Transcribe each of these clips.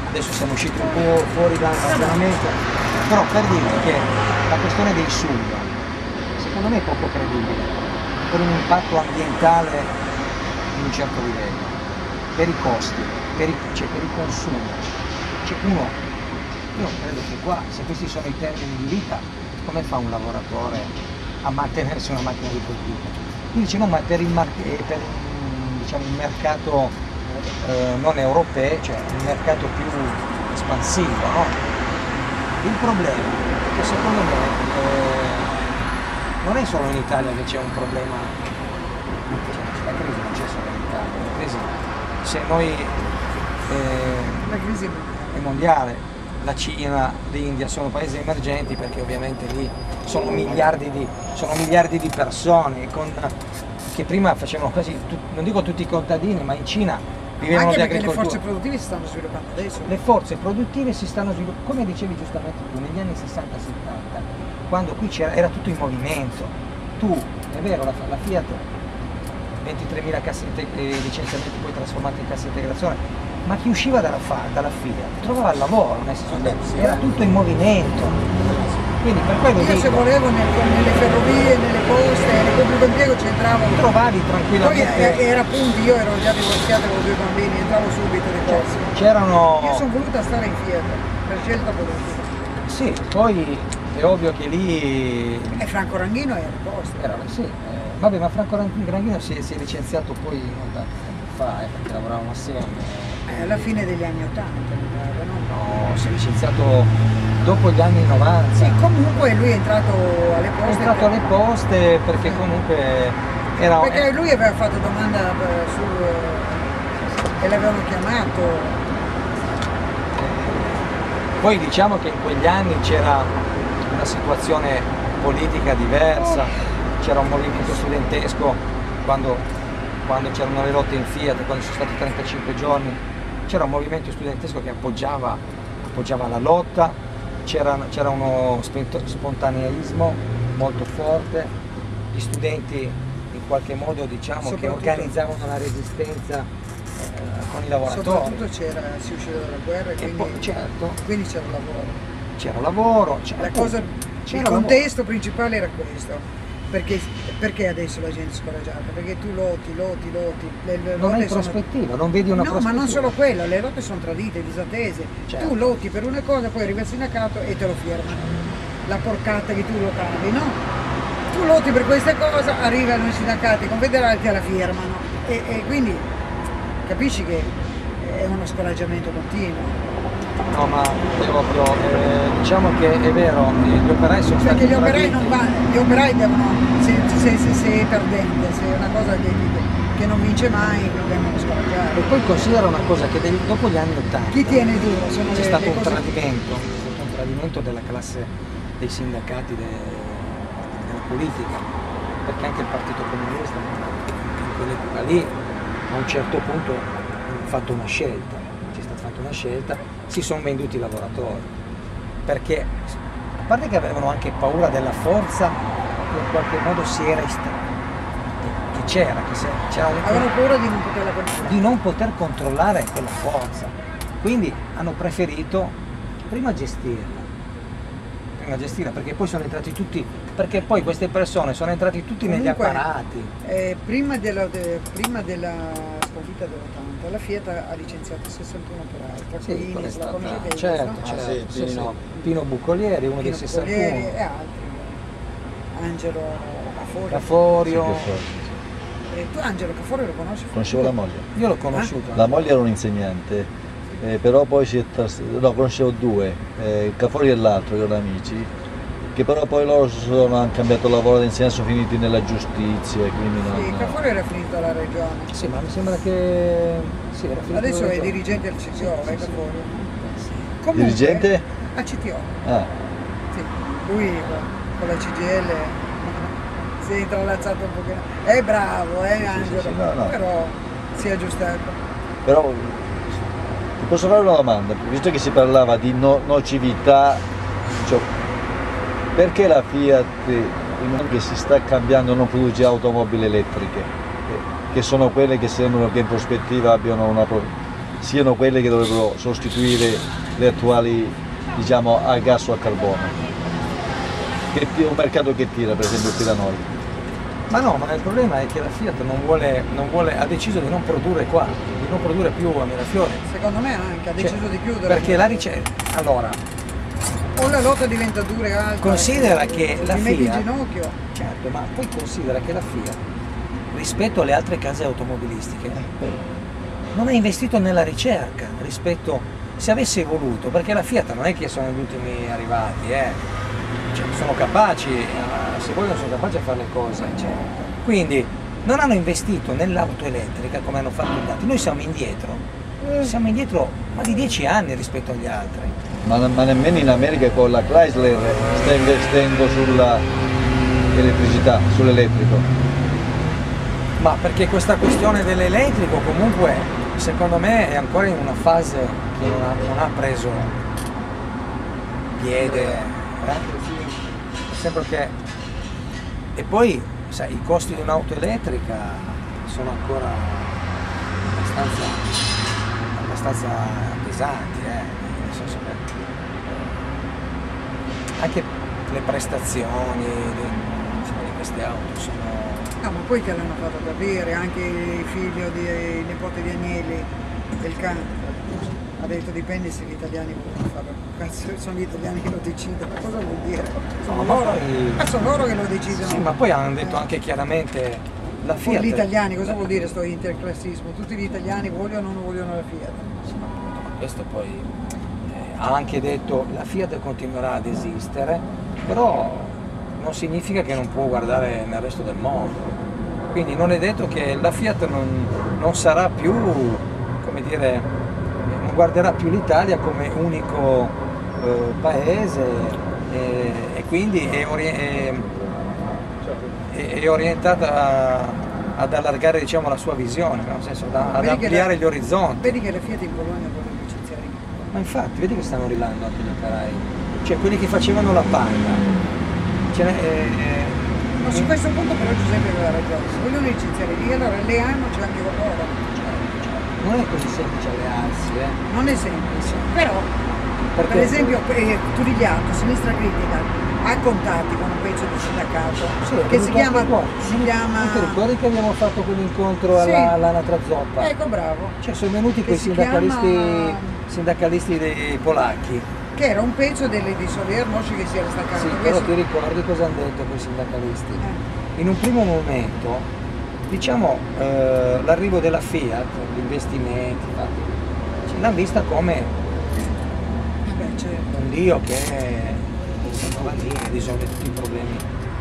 adesso siamo usciti un po' fuori dal ragionamento, però per dire che la questione dei SUV secondo me è poco credibile per un impatto ambientale di un certo livello, per i costi, per i consumi. Io credo che qua, se questi sono i termini di vita, come fa un lavoratore a mantenersi una macchina di quel tipo? Quindi dice no, ma per il diciamo, un mercato non europeo, cioè un mercato più espansivo, no? Il problema è che secondo me non è solo in Italia che c'è un problema, cioè, la crisi non c'è solo in Italia, la crisi, se noi La crisi è mondiale, la Cina, l'India sono paesi emergenti perché ovviamente lì sono miliardi di persone che prima facevano quasi, non dico tutti i contadini, ma in Cina vivevano di anche perché le agricoltura. forze produttive si stanno sviluppando adesso. Le forze produttive si stanno sviluppando, come dicevi giustamente tu, negli anni 60-70, quando qui era tutto in movimento. Tu, è vero, la Fiat, 23.000 licenziamenti poi trasformati in cassa integrazione, ma chi usciva dalla Fiat trovava il lavoro, nel senso, era tutto in movimento. Quindi per quello Io se volevo nelle ferrovie, nelle poste, nel pubblico impiego c'entravo. trovavi tranquillamente. Poi era appunto, io ero già divorziata con 2 bambini, entravo subito nei posti. C'erano. Io sono voluta stare in Fiat per scelta politica. Sì, poi è ovvio che lì. E Franco Ranghino era ai posti. Sì, vabbè, ma Franco Ranghino si è licenziato poi non tanto tempo fa, perché lavoravano assieme. Alla fine degli anni 80, mi pare, no? No, si è licenziato dopo gli anni 90. Sì, comunque lui è entrato alle poste. È entrato alle poste perché comunque era. Perché lui aveva fatto domanda e l'avevano chiamato. Poi diciamo che in quegli anni c'era una situazione politica diversa, c'era un movimento studentesco quando c'erano le lotte in Fiat, quando sono stati 35 giorni, c'era un movimento studentesco che appoggiava la lotta, c'era uno spontaneismo molto forte, gli studenti in qualche modo diciamo che organizzavano la resistenza con i lavoratori. Soprattutto si usciva dalla guerra e quindi c'era lavoro. C'era lavoro, Il contesto principale era questo. Perché adesso la gente è scoraggiata? Perché tu loti, non hai prospettiva, non vedi una prospettiva. No, ma non solo quello, le lotte sono tradite, disattese. Certo. Tu lotti per una cosa, poi arriva il sindacato e te lo firmano. La porcata che tu lo cavi, no? Tu lotti per questa cosa, arrivano i sindacati confederali e te la firmano. E quindi capisci che è uno scoraggiamento continuo. No, ma proprio, diciamo che è vero, gli operai sono stati perché gli operai devono, se è perdente, se è una cosa che non vince mai, vengono scoraggiati. E poi considera una cosa, che dopo gli anni 80 chi tiene duro? c'è stato un tradimento della classe dei sindacati, della politica, perché anche il Partito Comunista in quell'epoca lì a un certo punto ha fatto una scelta. Una scelta, si sono venduti i lavoratori, perché a parte che avevano anche paura della forza che in qualche modo si era avevano paura di non poter controllare quella forza, quindi hanno preferito prima gestirla, perché poi sono entrati tutti, perché poi queste persone sono entrati tutti negli apparati. Prima della sconfitta dell'80 la Fiat ha licenziato 61 operai, tra cui Ines, la conoscete? Certo, Pino Buccolieri, uno dei 61. E altri, Angelo Caforio. Tu Angelo Caforio lo conosci? Conoscevo la moglie. Io l'ho conosciuto. La moglie era un insegnante, però poi no, conoscevo 2, Caforio e l'altro, che erano amici, che però poi loro hanno cambiato lavoro da insegnanti, sono finiti nella giustizia, quindi Sì, Caforio era finito alla regione. Sì, ma mi sembra che era finito. Adesso è dirigente al CTO, Caforio. Comunque, dirigente? Al CTO. Ah. Sì, lui con la CGL si è intralazzato un pochino. È bravo, Angelo, sì, no. però si è aggiustato. Però ti posso fare una domanda, visto che si parlava di nocività, cioè, perché la Fiat, che si sta cambiando, non produce automobili elettriche, che sono quelle che sembrano che in prospettiva abbiano siano quelle che dovrebbero sostituire le attuali, diciamo, a gas o a carbone. Un mercato che tira, per esempio qui da noi. Ma no, ma il problema è che la Fiat ha deciso di non produrre qua, di non produrre più a Mirafiori. Secondo me anche, ha deciso di chiudere. Perché la ricerca... Allora, o la lotta diventa dura e alta. considera che la ti metti in Fiat... ginocchio. Certo, ma poi considera che la Fiat, rispetto alle altre case automobilistiche, non ha investito nella ricerca rispetto, se avesse voluto, perché la Fiat non è che sono gli ultimi arrivati, cioè, sono capaci, se vogliono sono capaci a fare le cose, quindi non hanno investito nell'auto elettrica come hanno fatto gli altri. Noi siamo indietro ma di 10 anni rispetto agli altri. Ma nemmeno in America con la Chrysler sta investendo sulla elettricità, sull'elettrico. Ma perché questa questione dell'elettrico comunque secondo me è ancora in una fase che non ha preso piede. Sempre che... E poi sai, i costi di un'auto elettrica sono ancora abbastanza pesanti, nel senso che anche le prestazioni di queste auto sono... No, ma poi te l'hanno fatto capire, anche il figlio di nipote di Agnelli, del cane, ha detto dipende se gli italiani vogliono farlo. Cazzo, sono gli italiani che lo decidono, cosa vuol dire? Sono loro che lo decidono. Sì, ma poi hanno detto anche chiaramente la Fiat. Gli italiani, cosa vuol dire sto interclassismo? Tutti gli italiani vogliono o non vogliono la Fiat? Sì, ma questo poi ha anche detto la Fiat continuerà ad esistere, però non significa che non può guardare nel resto del mondo. Quindi non è detto che la Fiat non sarà più, come dire, non guarderà più l'Italia come unico paese e quindi è orientata ad allargare, diciamo, la sua visione, nel senso ad ampliare gli orizzonti. Vedi che la Fiat in Polonia vuole licenziare. Ma infatti, vedi che stanno arrivando anche gli operai, cioè quelli che facevano la panda. Ma su questo punto però Giuseppe aveva ragione, se vogliono licenziare lì allora alleandoci anche con loro. Non è così semplice allearsi, Non è semplice, però per esempio Turigliato, Sinistra Critica, ha contatti con un pezzo di sindacato che si chiama... Ti ricordi che abbiamo fatto quell'incontro all'Anatra Zoppa? Ecco, bravo. Cioè sono venuti quei sindacalisti dei polacchi. Che era un pezzo di Solier Mosci che si era staccato. Sì, però ti ricordi cosa hanno detto quei sindacalisti? In un primo momento, diciamo, l'arrivo della Fiat, gli investimenti fatti, l'hanno vista come un dio che salvava lì e risolve tutti i problemi.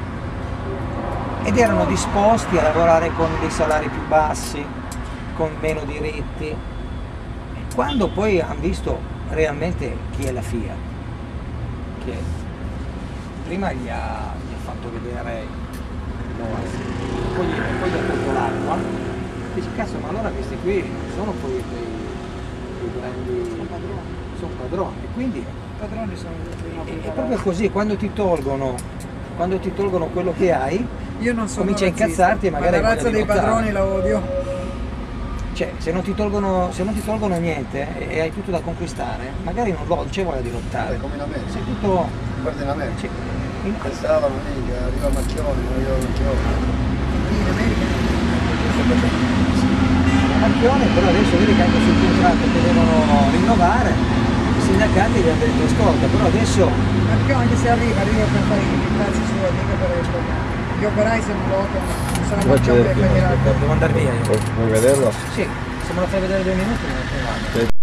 Ed erano disposti a lavorare con dei salari più bassi, con meno diritti. E quando poi hanno visto realmente chi è la Fiat, che prima gli ha fatto vedere l'oasi, poi gli ha tolto l'acqua, dice cazzo, ma allora questi qui sono poi dei grandi, sono padroni, e quindi padroni sono è proprio così, quando ti tolgono quello che hai, io non sono cominci a incazzarti e magari la razza dei padroni la odio. Cioè, se non ti tolgono niente e hai tutto da conquistare, magari non c'è voglia di lottare. Come in America. Sei tutto... Guarda in America. Cioè, Stavano lì, arriva Macchioni, non arriva Macchioni. In America? Macchione, però adesso vedi che anche sul contratto che devono rinnovare, i sindacati gli hanno detto ascolta, però adesso... Macchione anche se arriva per fare i cazzi suoi, mica per risparmiare. Gli operai se non lottano, sarà Macchione che pagherà. Devo andare via io. Vuoi vederlo? Sì, se me lo fai vedere 2 minuti non è